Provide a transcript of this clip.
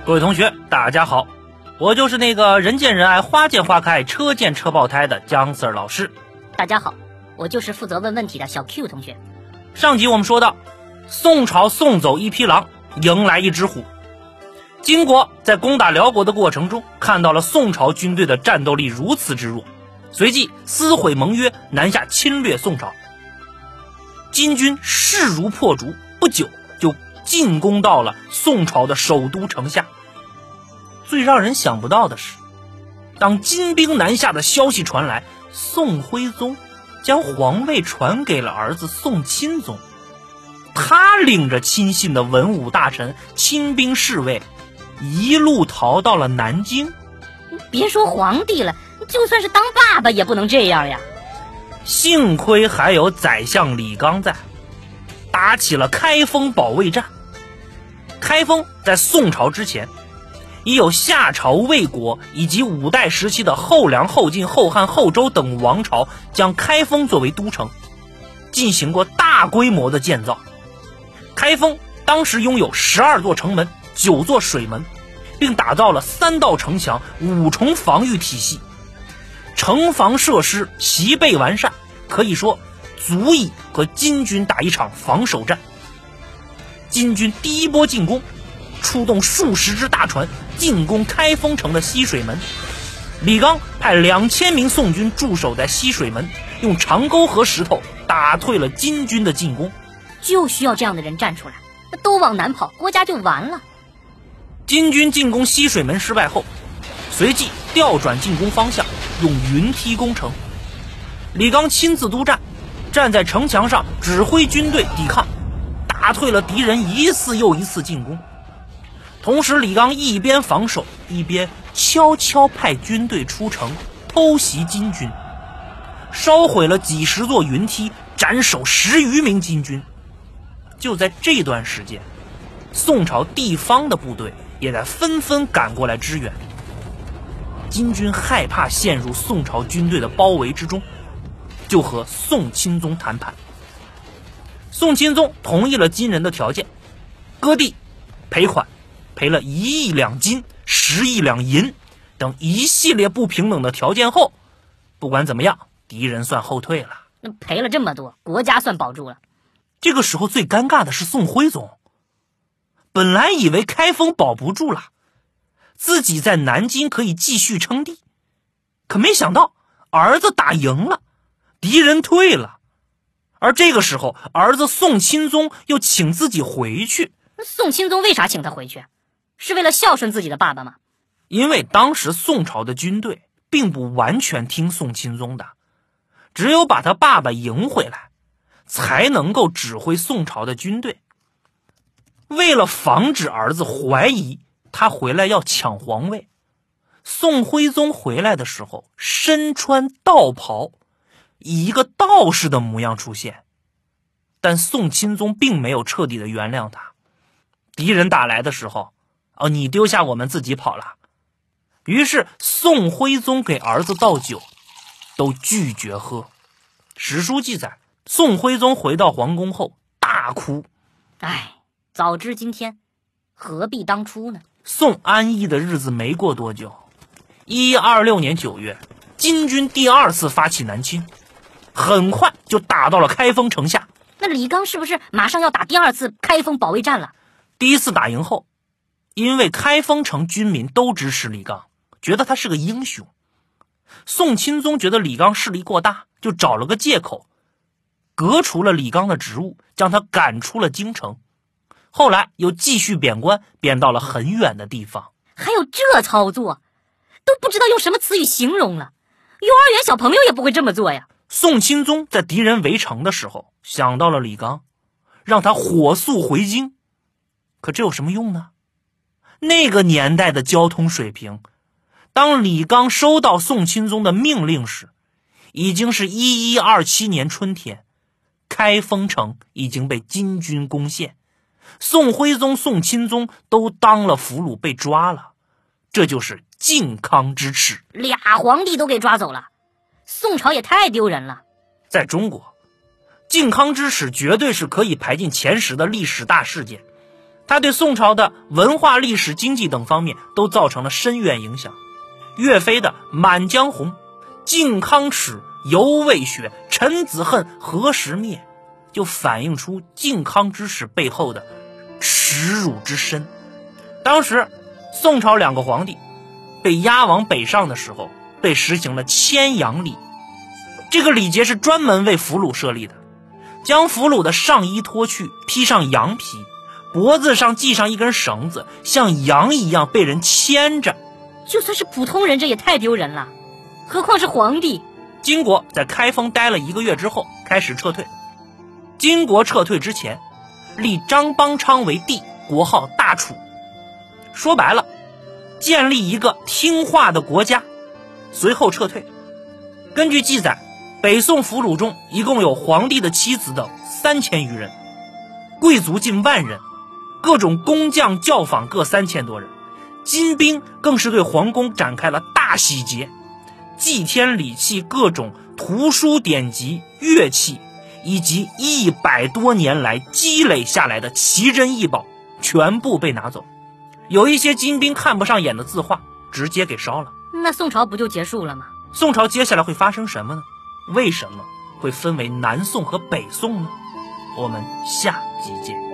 各位同学大家好，我就是那个人见人爱花见花开车见车爆胎的姜 Sir 老师。 大家好，我就是负责问问题的小 Q 同学。 上集我们说到，宋朝送走一匹狼，迎来一只虎。金国在攻打辽国的过程中，看到了宋朝军队的战斗力如此之弱，随即撕毁盟约，南下侵略宋朝。金军势如破竹，不久就进攻到了宋朝的首都城下。最让人想不到的是，当金兵南下的消息传来，宋徽宗将皇位传给了儿子宋钦宗，他领着亲信的文武大臣、亲兵侍卫一路逃到了南京。 别说皇帝了，就算是当爸爸也不能这样呀。 幸亏还有宰相李纲在，打起了开封保卫战。开封在宋朝之前已有夏朝、魏国以及五代时期的后梁、后晋、后汉、后周等王朝将开封作为都城，进行过大规模的建造。开封当时拥有12座城门、9座水门，并打造了3道城墙、5重防御体系，城防设施齐备完善，可以说足以和金军打一场防守战。金军第一波进攻，出动数十只大船进攻开封城的西水门。李纲派2000名宋军驻守在西水门，用长沟和石头打退了金军的进攻。 就需要这样的人站出来，那都往南跑，国家就完了。 金军进攻西水门失败后，随即调转进攻方向，用云梯攻城。李纲亲自督战，站在城墙上指挥军队抵抗，打退了敌人一次又一次进攻。同时李纲一边防守，一边悄悄派军队出城偷袭金军，烧毁了几十座云梯，斩首10余名金军。就在这段时间，宋朝地方的部队也在纷纷赶过来支援。金军害怕陷入宋朝军队的包围之中，就和宋钦宗谈判。宋钦宗同意了金人的条件，割地、赔款，赔了1亿两金、10亿两银等一系列不平等的条件后，不管怎么样，敌人算后退了。 那赔了这么多，国家算保住了。 这个时候最尴尬的是宋徽宗，本来以为开封保不住了，自己在南京可以继续称帝，可没想到儿子打赢了，敌人退了。而这个时候儿子宋钦宗又请自己回去。 宋钦宗为啥请他回去？是为了孝顺自己的爸爸吗？ 因为当时宋朝的军队并不完全听宋钦宗的，只有把他爸爸迎回来，才能够指挥宋朝的军队。为了防止儿子怀疑他回来要抢皇位，宋徽宗回来的时候身穿道袍，以一个道士的模样出现。但宋钦宗并没有彻底的原谅他，敌人打来的时候，你丢下我们自己跑了。于是宋徽宗给儿子倒酒，都拒绝喝。史书记载，宋徽宗回到皇宫后大哭， 早知今天何必当初呢？ 宋安逸的日子没过多久，1126年9月，金军第2次发起南侵，很快就打到了开封城下。 那李纲是不是马上要打第2次开封保卫战了？ 第1次打赢后，因为开封城军民都支持李纲，觉得他是个英雄。宋钦宗觉得李纲势力过大，就找了个借口，革除了李纲的职务，将他赶出了京城。后来又继续贬官，贬到了很远的地方。 还有这操作，都不知道用什么词语形容了。幼儿园小朋友也不会这么做呀。 宋钦宗在敌人围城的时候想到了李纲，让他火速回京。可这有什么用呢？那个年代的交通水平，当李纲收到宋钦宗的命令时，已经是1127年春天，开封城已经被金军攻陷，宋徽宗、宋钦宗都当了俘虏被抓了。这就是靖康之耻 ，2皇帝都给抓走了，宋朝也太丢人了。 在中国，靖康之耻绝对是可以排进前10的历史大事件。 它对宋朝的文化、历史、经济等方面都造成了深远影响。岳飞的《满江红》靖康耻，犹未雪，臣子恨，何时灭，就反映出靖康之耻背后的耻辱之深。当时宋朝2个皇帝被押往北上的时候，被实行了牵羊礼。这个礼节是专门为俘虏设立的，将俘虏的上衣脱去，披上羊皮，脖子上系上一根绳子，像羊一样被人牵着。 就算是普通人，这也太丢人了，何况是皇帝。 金国在开封待了1个月之后开始撤退。金国撤退之前，立张邦昌为帝，国号大楚。说白了，建立一个听话的国家。随后撤退。根据记载，北宋俘虏中一共有皇帝的妻子等3000余人，贵族近10000人，各种工匠教坊各3000多人。金兵更是对皇宫展开了大洗劫，祭天礼器、各种图书典籍、乐器，以及100多年来积累下来的奇珍异宝全部被拿走。有一些金兵看不上眼的字画直接给烧了。 那宋朝不就结束了吗？ 宋朝接下来会发生什么呢？为什么会分为南宋和北宋呢？我们下集见。